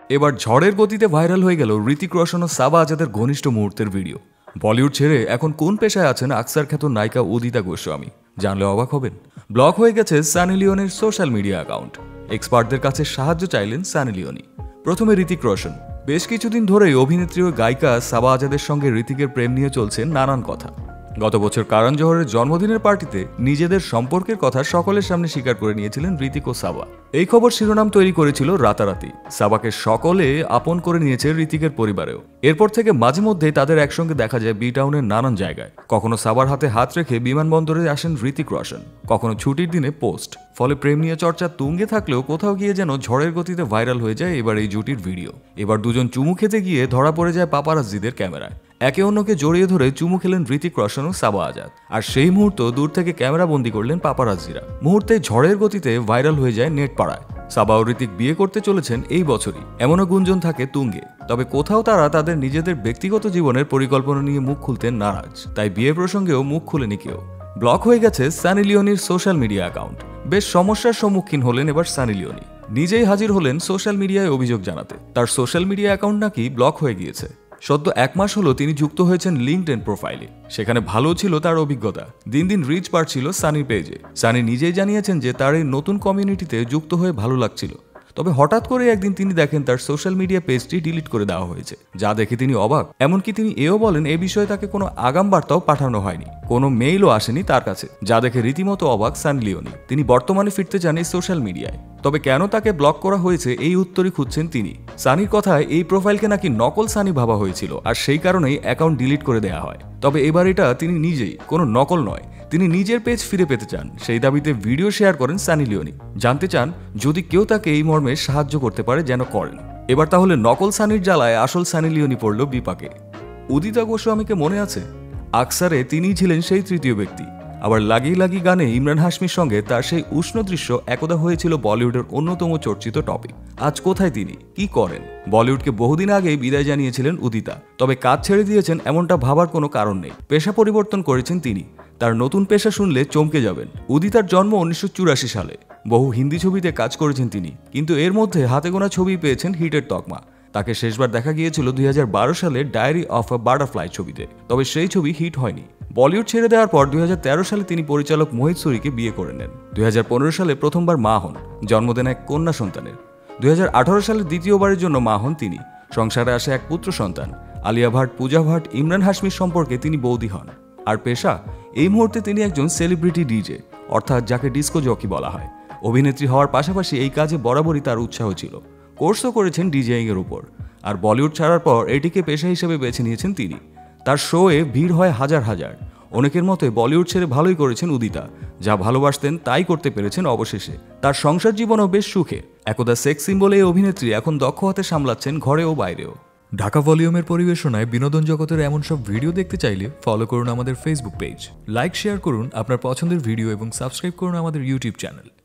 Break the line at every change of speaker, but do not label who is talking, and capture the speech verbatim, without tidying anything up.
এবার ঝড়ের গতিতে ভাইরাল হয়ে গেল ঋতিক রোশন ও সাবা আজাদের ঘনিষ্ঠ মুহূর্তের ভিডিও। বলিউড ছেড়ে এখন কোন পেশায় আছেন আকসার খ্যাত নায়িকা উদিতা গোস্বামী, জানলে অবাক হবেন। ব্লক হয়ে গেছে সানি লিওনের সোশ্যাল মিডিয়া অ্যাকাউন্ট। এক্সপার্টদের কাছে সাহায্য চাইলেন সানি লিওনি। প্রথমে ঋতিক রোশন। বেশ কিছুদিন ধরেই অভিনেত্রী ও গায়িকা সাবা আজাদের সঙ্গে ঋতিকের প্রেম নিয়ে চলছে নানান কথা। গত বছর কারণ জোহরের জন্মদিনের পার্টিতে নিজেদের সম্পর্কের কথা সকলের সামনে স্বীকার করে নিয়েছিলেন ঋতিক ও সাবা। এই খবর শিরোনাম তৈরি করেছিল রাতারাতি। সাবাকে সকলে আপন করে নিয়েছে ঋতিকের পরিবারেও। এরপর থেকে মাঝে মধ্যে তাদের একসঙ্গে দেখা যায় বি টাউনের নানান জায়গায়। কখনো সাবার হাতে হাত রেখে বিমানবন্দরে আসেন ঋতিক রোশন, কখনো ছুটির দিনে পোস্ট। ফলে প্রেম নিয়ে চর্চা তুঙ্গে থাকলেও কোথাও গিয়ে যেন ঝড়ের গতিতে ভাইরাল হয়ে যায় এবার এই জুটির ভিডিও। এবার দুজন চুমু খেতে গিয়ে ধরা পড়ে যায় পাপারাজ্জিদের ক্যামেরায়। একে অন্যকে জড়িয়ে ধরে চুমু খেলেন ঋতিক রোশন ও সাবা আজাদ। আর সেই মুহূর্ত দূর থেকে ক্যামেরা বন্দী করলেন পাপারাজ্জিরা। মুহূর্তে ঝড়ের গতিতে ভাইরাল হয়ে যায় নেট পাড়ায়। সাবা ও ঋতিক বিয়ে করতে চলেছেন এই বছরই, এমনও গুঞ্জন থাকে তুঙ্গে। তবে কোথাও তারা তাদের নিজেদের ব্যক্তিগত জীবনের পরিকল্পনা নিয়ে মুখ খুলতে নারাজ, তাই বিয়ে প্রসঙ্গেও মুখ খুলেনি কেউ। ব্লক হয়ে গেছে সানি লিওনির সোশ্যাল মিডিয়া অ্যাকাউন্ট। বেশ সমস্যার সম্মুখীন হলেন এবার সানি লিওনি। নিজেই হাজির হলেন সোশ্যাল মিডিয়ায় অভিযোগ জানাতে। তার সোশ্যাল মিডিয়া অ্যাকাউন্ট নাকি ব্লক হয়ে গিয়েছে। সদ্য এক মাস হলো তিনি যুক্ত হয়েছেন লিঙ্কডইন প্রোফাইলে। সেখানে ভালো ছিল তার অভিজ্ঞতা, দিন দিন রিচ বাড়ছিল সানির পেজে। সানি নিজেই জানিয়েছেন যে তার এই নতুন কমিউনিটিতে যুক্ত হয়ে ভালো লাগছিল। তবে হঠাৎ করে একদিন তিনি দেখেন তার সোশ্যাল মিডিয়া পেজটি ডিলিট করে দেওয়া হয়েছে, যা দেখে তিনি অবাক। এমনকি তিনি এও বলেন এ বিষয়ে তাকে কোনো আগাম বার্তাও পাঠানো হয়নি, কোনো মেইলও আসেনি তার কাছে, যা দেখে রীতিমতো অবাক সানি লিওনি। তিনি বর্তমানে ফিরতে চান এই সোশ্যাল মিডিয়ায়। তবে কেন তাকে ব্লক করা হয়েছে এই উত্তরই খুঁজছেন তিনি। সানির কথায় এই প্রোফাইলকে নাকি নকল সানি ভাবা হয়েছিল, আর সেই কারণেই অ্যাকাউন্ট ডিলিট করে দেওয়া হয়। তবে এবার এটা তিনি নিজেই, কোনো নকল নয়। তিনি নিজের পেজ ফিরে পেতে চান, সেই দাবিতে ভিডিও শেয়ার করেন সানি লিওনি। জানতে চান যদি কেউ তাকে এই মর্মে সাহায্য করতে পারে যেন করেন। এবার তাহলে নকল সানির জ্বালায় আসল সানি লিওনি পড়ল বিপাকে। উদিতা গোস্বামীকে মনে আছে? আকসারে তিনিই ছিলেন সেই তৃতীয় ব্যক্তি। আবার লাগি লাগি গানে ইমরান হাশমির সঙ্গে তার সেই উষ্ণ দৃশ্য একদা হয়েছিল বলিউডের অন্যতম চর্চিত টপিক। আজ কোথায় তিনি, কি করেন? বলিউডকে বহুদিন আগেই বিদায় জানিয়েছিলেন উদিতা। তবে কাজ ছেড়ে দিয়েছেন এমনটা ভাবার কোনো কারণ নেই। পেশা পরিবর্তন করেছেন তিনি। তার নতুন পেশা শুনলে চমকে যাবেন। উদিতার জন্ম উনিশশো চুরাশি সালে। বহু হিন্দি ছবিতে কাজ করেছেন তিনি, কিন্তু এর মধ্যে হাতে গোনা ছবি পেয়েছেন হিটের তকমা। তাকে শেষবার দেখা গিয়েছিল দুই হাজার বারো সালে ডায়েরি অফ আ বাটারফ্লাই ছবিতে। তবে সেই ছবি হিট হয়নি। বলিউড ছেড়ে দেওয়ার পর দুই হাজার তেরো সালে তিনি পরিচালক মোহিত সুরিকে বিয়ে করে নেন। দুই হাজার পনেরো সালে প্রথমবার মা হন, জন্ম দেন এক কন্যা সন্তানের। দুই হাজার আঠারো সালে দ্বিতীয়বারের জন্য মা হন তিনি। সংসারে আসে এক পুত্র সন্তান। আলিয়া ভাট, পূজা ভাট, ইমরান হাশমির সম্পর্কে তিনি বৌদি হন। আর পেশা, এই মুহূর্তে তিনি একজন সেলিব্রিটি ডিজে, অর্থাৎ যাকে ডিস্কো জকি বলা হয়। অভিনেত্রী হওয়ার পাশাপাশি এই কাজে বরাবরই তার উৎসাহ ছিল। কোর্সও করেছেন ডিজেইং এর উপর। আর বলিউড ছাড়ার পর এটিকে পেশা হিসেবে বেছে নিয়েছেন তিনি। তার শোয়ে ভিড় হয় হাজার হাজার। অনেকের মতে বলিউড ছেড়ে ভালোই করেছেন উদিতা। যা ভালোবাসতেন তাই করতে পেরেছেন অবশেষে। তার সংসার জীবনও বেশ সুখে। একদা সেক্স সিম্বল এই অভিনেত্রী এখন দক্ষ হাতে সামলাচ্ছেন ঘরে ও বাইরেও। ঢাকা ভলিউমের পরিবেশনায় বিনোদন জগতের এমন সব ভিডিও দেখতে চাইলে ফলো করুন আমাদের ফেসবুক পেজ, লাইক শেয়ার করুন আপনার পছন্দের ভিডিও এবং সাবস্ক্রাইব করুন আমাদের ইউটিউব চ্যানেল।